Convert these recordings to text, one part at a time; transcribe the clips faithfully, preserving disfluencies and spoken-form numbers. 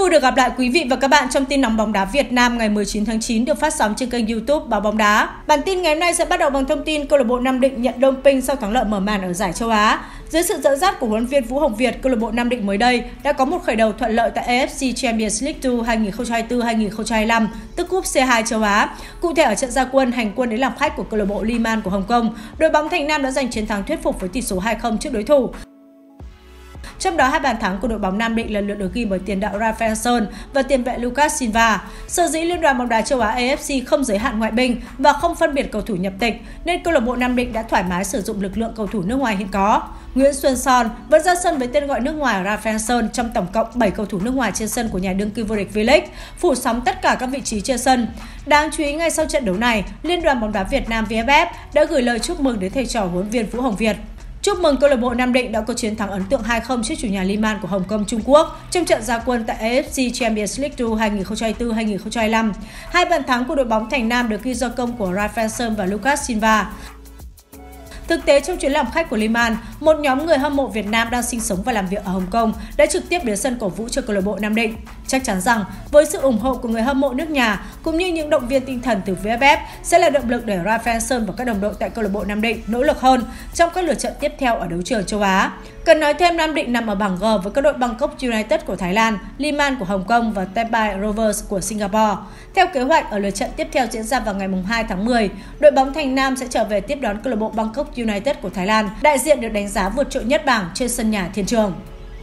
vui được gặp lại quý vị và các bạn trong tin nóng bóng đá Việt Nam ngày mười chín tháng chín được phát sóng trên kênh YouTube Báo Bóng Đá. Bản tin ngày hôm nay sẽ bắt đầu bằng thông tin câu lạc bộ Nam Định nhận doping sau thắng lợi mở màn ở giải châu Á. Dưới sự dẫn dắt của huấn luyện viên Vũ Hồng Việt, câu lạc bộ Nam Định mới đây đã có một khởi đầu thuận lợi tại a ép xê Champions League hai hai nghìn không trăm hai mươi tư hai nghìn không trăm hai mươi lăm, tức cúp xê hai châu Á. Cụ thể ở trận ra quân hành quân đến làm khách của câu lạc bộ Liman của Hồng Kông, đội bóng Thành Nam đã giành chiến thắng thuyết phục với tỷ số hai không trước đối thủ. Trong đó, hai bàn thắng của đội bóng Nam Định lần lượt được ghi bởi tiền đạo Rafael Sơn và tiền vệ Lucas Silva. Sở dĩ Liên đoàn bóng đá châu Á a ép xê không giới hạn ngoại binh và không phân biệt cầu thủ nhập tịch, nên câu lạc bộ Nam Định đã thoải mái sử dụng lực lượng cầu thủ nước ngoài hiện có. Nguyễn Xuân Son vẫn ra sân với tên gọi nước ngoài Rafael Sơn trong tổng cộng bảy cầu thủ nước ngoài trên sân của nhà đương kim vô địch V-League, phủ sóng tất cả các vị trí trên sân. Đáng chú ý, ngay sau trận đấu này, Liên đoàn bóng đá Việt Nam vê ép ép đã gửi lời chúc mừng đến thầy trò huấn luyện viên Vũ Hồng Việt. Chúc mừng câu lạc bộ Nam Định đã có chiến thắng ấn tượng hai không trước chủ nhà Liman của Hồng Kông, Trung Quốc trong trận ra quân tại a ép xê Champions League hai nghìn không trăm hai mươi tư hai nghìn không trăm hai mươi lăm. Hai bàn thắng của đội bóng Thành Nam được ghi do công của Rafael Sơn và Lucas Silva. Thực tế, trong chuyến làm khách của Liman, một nhóm người hâm mộ Việt Nam đang sinh sống và làm việc ở Hồng Kông đã trực tiếp đến sân cổ vũ cho câu lạc bộ Nam Định. Chắc chắn rằng, với sự ủng hộ của người hâm mộ nước nhà cũng như những động viên tinh thần từ vê ép ép sẽ là động lực để Rafael Sơn và các đồng đội tại câu lạc bộ Nam Định nỗ lực hơn trong các lượt trận tiếp theo ở đấu trường châu Á. Cần nói thêm, Nam Định nằm ở bảng G với các đội Bangkok United của Thái Lan, Liman của Hồng Kông và Tepai Rovers của Singapore. Theo kế hoạch, ở lượt trận tiếp theo diễn ra vào ngày hai tháng mười, đội bóng Thành Nam sẽ trở về tiếp đón câu lạc bộ Bangkok United của Thái Lan, đại diện được đánh giá vượt trội nhất bảng trên sân nhà Thiên Trường.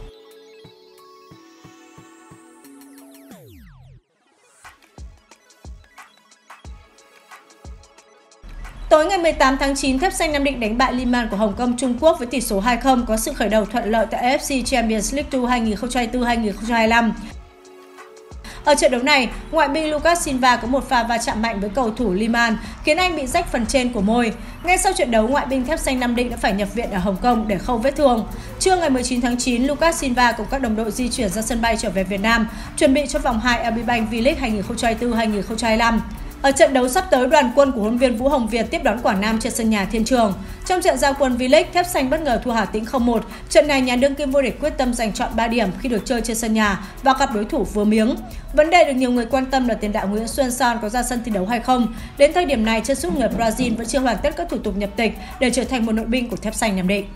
Tối ngày mười tám tháng chín, Thép Xanh Nam Định đánh bại Liman của Hồng Kông, Trung Quốc với tỷ số hai không, có sự khởi đầu thuận lợi tại a ép xê Champions League hai nghìn không trăm hai mươi tư hai nghìn không trăm hai mươi lăm. Ở trận đấu này, ngoại binh Lucas Silva có một pha va chạm mạnh với cầu thủ Liman, khiến anh bị rách phần trên của môi. Ngay sau trận đấu, ngoại binh Thép Xanh Nam Định đã phải nhập viện ở Hồng Kông để khâu vết thương. Trưa ngày mười chín tháng chín, Lucas Silva cùng các đồng đội di chuyển ra sân bay trở về Việt Nam, chuẩn bị cho vòng hai Agribank V-League hai nghìn không trăm hai mươi tư hai nghìn không trăm hai mươi lăm. Ở trận đấu sắp tới, đoàn quân của huấn luyện viên Vũ Hồng Việt tiếp đón Quảng Nam trên sân nhà Thiên Trường. Trong trận giao quân V-League, Thép Xanh bất ngờ thua Hà Tĩnh không một. Trận này nhà đương kim vô địch quyết tâm giành trọn ba điểm khi được chơi trên sân nhà và gặp đối thủ vừa miếng. Vấn đề được nhiều người quan tâm là tiền đạo Nguyễn Xuân Son có ra sân thi đấu hay không. Đến thời điểm này, chân sút người Brazil vẫn chưa hoàn tất các thủ tục nhập tịch để trở thành một nội binh của Thép Xanh Nam Định.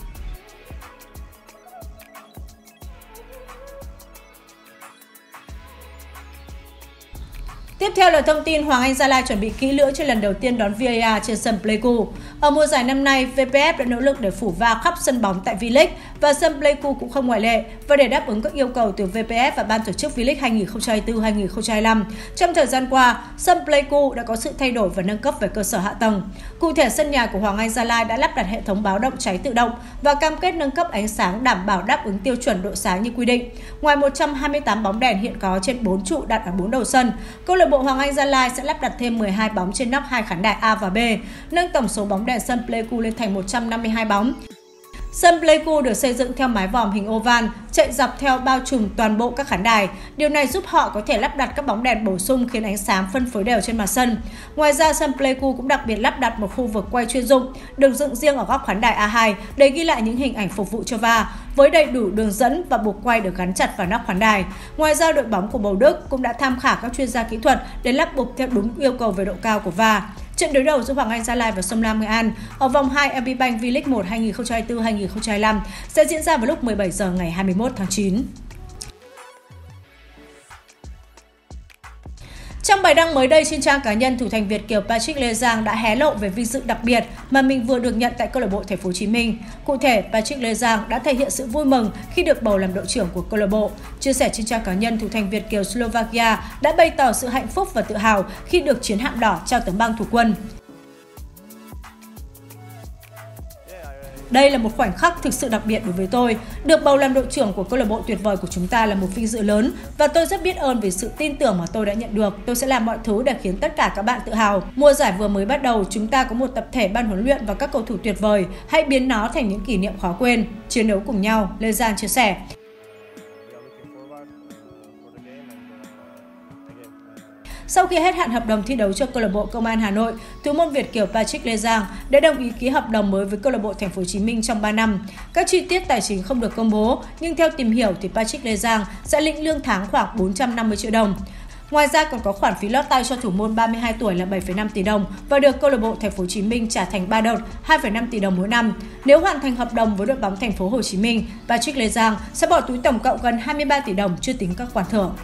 Tiếp theo là thông tin Hoàng Anh Gia Lai chuẩn bị kỹ lưỡng cho lần đầu tiên đón vê a rờ trên sân Pleiku. Ở mùa giải năm nay, vê pê ép đã nỗ lực để phủ va khắp sân bóng tại V-League và sân Pleiku cũng không ngoại lệ. Và để đáp ứng các yêu cầu từ vê pê ép và ban tổ chức V-League hai nghìn không trăm hai mươi tư hai nghìn không trăm hai mươi lăm, trong thời gian qua, sân Pleiku đã có sự thay đổi và nâng cấp về cơ sở hạ tầng. Cụ thể, sân nhà của Hoàng Anh Gia Lai đã lắp đặt hệ thống báo động cháy tự động và cam kết nâng cấp ánh sáng đảm bảo đáp ứng tiêu chuẩn độ sáng như quy định. Ngoài một trăm hai mươi tám bóng đèn hiện có trên bốn trụ đặt ở bốn đầu sân, câu lạc bộ Hoàng Anh Gia Lai sẽ lắp đặt thêm mười hai bóng trên nóc hai khán đài A và B, nâng tổng số bóng đèn sân Pleiku lên thành một trăm năm mươi hai bóng. Sân Pleiku được xây dựng theo mái vòm hình oval, chạy dọc theo bao trùm toàn bộ các khán đài. Điều này giúp họ có thể lắp đặt các bóng đèn bổ sung khiến ánh sáng phân phối đều trên mặt sân. Ngoài ra, sân Pleiku cũng đặc biệt lắp đặt một khu vực quay chuyên dụng, được dựng riêng ở góc khán đài A hai để ghi lại những hình ảnh phục vụ cho va, với đầy đủ đường dẫn và buộc quay được gắn chặt vào nóc khán đài. Ngoài ra, đội bóng của Bầu Đức cũng đã tham khảo các chuyên gia kỹ thuật để lắp buộc theo đúng yêu cầu về độ cao của va. Trận đối đầu giữa Hoàng Anh Gia Lai và Sông Lam Nghệ An ở vòng hai Agribank V-League một hai nghìn không trăm hai mươi tư hai nghìn không trăm hai mươi lăm sẽ diễn ra vào lúc mười bảy giờ ngày hai mươi mốt tháng chín. Trong bài đăng mới đây trên trang cá nhân, thủ thành Việt kiều Patrick Lê Giang đã hé lộ về vinh dự đặc biệt mà mình vừa được nhận tại câu lạc bộ Thành phố Hồ Chí Minh. Cụ thể, Patrick Lê Giang đã thể hiện sự vui mừng khi được bầu làm đội trưởng của câu lạc bộ. Chia sẻ trên trang cá nhân, thủ thành Việt kiều Slovakia đã bày tỏ sự hạnh phúc và tự hào khi được chiến hạm đỏ trao tấm băng thủ quân. Đây là một khoảnh khắc thực sự đặc biệt đối với tôi. Được bầu làm đội trưởng của câu lạc bộ tuyệt vời của chúng ta là một vinh dự lớn và tôi rất biết ơn vì sự tin tưởng mà tôi đã nhận được. Tôi sẽ làm mọi thứ để khiến tất cả các bạn tự hào. Mùa giải vừa mới bắt đầu, chúng ta có một tập thể ban huấn luyện và các cầu thủ tuyệt vời. Hãy biến nó thành những kỷ niệm khó quên. Chiến đấu cùng nhau, Lê Giang chia sẻ. Sau khi hết hạn hợp đồng thi đấu cho câu lạc bộ Công an Hà Nội, thủ môn Việt kiều Patrick Lê Giang đã đồng ý ký hợp đồng mới với câu lạc bộ Thành phố Hồ Chí Minh trong ba năm. Các chi tiết tài chính không được công bố, nhưng theo tìm hiểu thì Patrick Lê Giang sẽ lĩnh lương tháng khoảng bốn trăm năm mươi triệu đồng. Ngoài ra còn có khoản phí lót tay cho thủ môn ba mươi hai tuổi là bảy phẩy năm tỷ đồng và được câu lạc bộ Thành phố Hồ Chí Minh trả thành ba đợt hai phẩy năm tỷ đồng mỗi năm. Nếu hoàn thành hợp đồng với đội bóng Thành phố Hồ Chí Minh, Patrick Lê Giang sẽ bỏ túi tổng cộng gần hai mươi ba tỷ đồng chưa tính các khoản thưởng.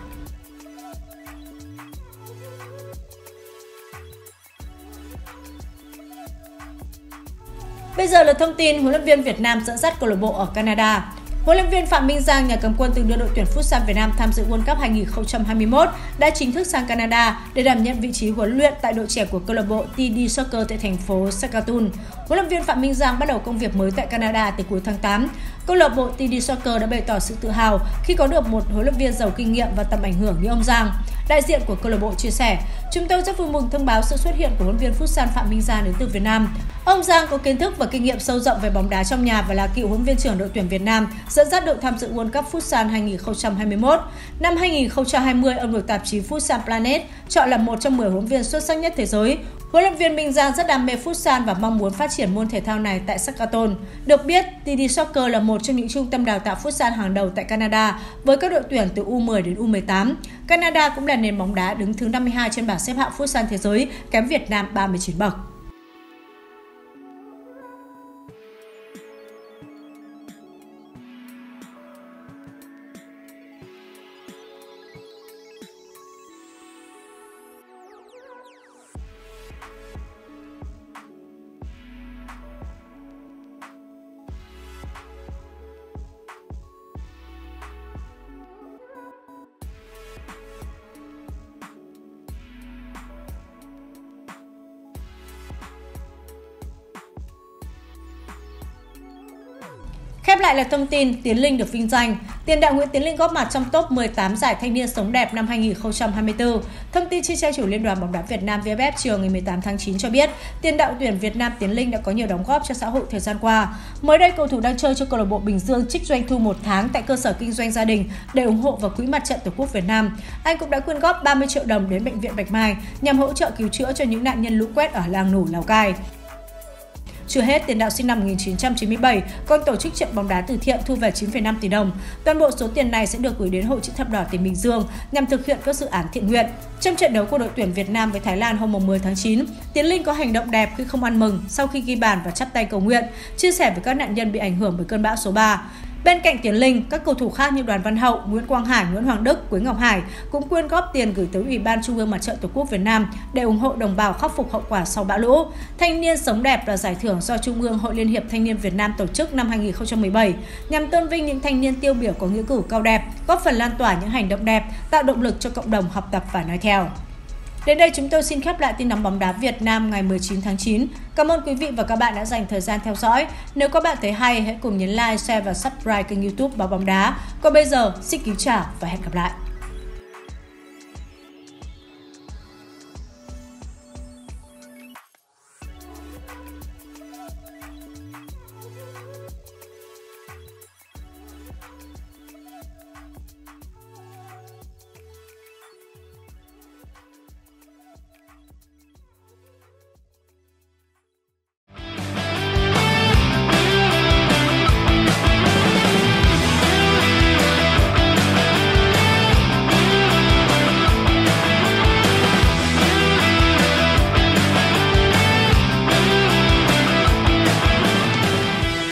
Bây giờ là thông tin huấn luyện viên Việt Nam dẫn dắt câu lạc bộ ở Canada. Huấn luyện viên Phạm Minh Giang, nhà cầm quân từng đưa đội tuyển Futsal Việt Nam tham dự World Cup hai nghìn không trăm hai mươi mốt, đã chính thức sang Canada để đảm nhận vị trí huấn luyện tại đội trẻ của câu lạc bộ tê đê Soccer tại thành phố Saskatoon. Huấn luyện viên Phạm Minh Giang bắt đầu công việc mới tại Canada từ cuối tháng tám. Câu lạc bộ tê đê Soccer đã bày tỏ sự tự hào khi có được một huấn luyện viên giàu kinh nghiệm và tầm ảnh hưởng như ông Giang. Đại diện của câu lạc bộ chia sẻ: "Chúng tôi rất vui mừng thông báo sự xuất hiện của huấn luyện viên Futsal Phạm Minh Giang đến từ Việt Nam. Ông Giang có kiến thức và kinh nghiệm sâu rộng về bóng đá trong nhà và là cựu huấn luyện viên trưởng đội tuyển Việt Nam dẫn dắt đội tham dự World Cup Futsal hai nghìn không trăm hai mươi mốt. Năm hai nghìn không trăm hai mươi, ông được tạp chí Futsal Planet chọn là một trong mười huấn luyện viên xuất sắc nhất thế giới. Huấn luyện viên Minh Giang rất đam mê Futsal và mong muốn phát triển môn thể thao này tại Saskatoon. Được biết, tê đê Soccer là một trong những trung tâm đào tạo Futsal hàng đầu tại Canada với các đội tuyển từ U mười đến U mười tám. Canada cũng là nền bóng đá đứng thứ năm mươi hai trên bảng xếp hạng Futsal thế giới, kém Việt Nam ba mươi chín bậc. Khép lại là thông tin Tiến Linh được vinh danh. Tiền đạo Nguyễn Tiến Linh góp mặt trong top mười tám giải thanh niên sống đẹp năm hai nghìn không trăm hai mươi tư. Thông tin trên trang chủ Liên đoàn bóng đá Việt Nam vê ép ép chiều ngày mười tám tháng chín cho biết, tiền đạo tuyển Việt Nam Tiến Linh đã có nhiều đóng góp cho xã hội thời gian qua. Mới đây, cầu thủ đang chơi cho câu lạc bộ Bình Dương trích doanh thu một tháng tại cơ sở kinh doanh gia đình để ủng hộ vào quỹ mặt trận Tổ quốc Việt Nam. Anh cũng đã quyên góp ba mươi triệu đồng đến bệnh viện Bạch Mai nhằm hỗ trợ cứu chữa cho những nạn nhân lũ quét ở Làng Nủ, Lào Cai. Chưa hết, tiền đạo sinh năm một nghìn chín trăm chín mươi bảy còn tổ chức trận bóng đá từ thiện thu về chín phẩy năm tỷ đồng. Toàn bộ số tiền này sẽ được gửi đến Hội Chữ thập đỏ tỉnh Bình Dương nhằm thực hiện các dự án thiện nguyện. Trong trận đấu của đội tuyển Việt Nam với Thái Lan hôm mười tháng chín, Tiến Linh có hành động đẹp khi không ăn mừng sau khi ghi bàn và chắp tay cầu nguyện, chia sẻ với các nạn nhân bị ảnh hưởng bởi cơn bão số ba. Bên cạnh Tiến Linh, các cầu thủ khác như Đoàn Văn Hậu, Nguyễn Quang Hải, Nguyễn Hoàng Đức, Quế Ngọc Hải cũng quyên góp tiền gửi tới Ủy ban Trung ương Mặt trận Tổ quốc Việt Nam để ủng hộ đồng bào khắc phục hậu quả sau bão lũ. Thanh niên sống đẹp là giải thưởng do Trung ương Hội Liên hiệp Thanh niên Việt Nam tổ chức năm hai nghìn không trăm mười bảy nhằm tôn vinh những thanh niên tiêu biểu có nghĩa cử cao đẹp, góp phần lan tỏa những hành động đẹp, tạo động lực cho cộng đồng học tập và nói theo. Đến đây chúng tôi xin khép lại tin nóng bóng đá Việt Nam ngày mười chín tháng chín. Cảm ơn quý vị và các bạn đã dành thời gian theo dõi. Nếu các bạn thấy hay, hãy cùng nhấn like, share và subscribe kênh YouTube Báo Bóng Đá. Còn bây giờ, xin kính chào và hẹn gặp lại.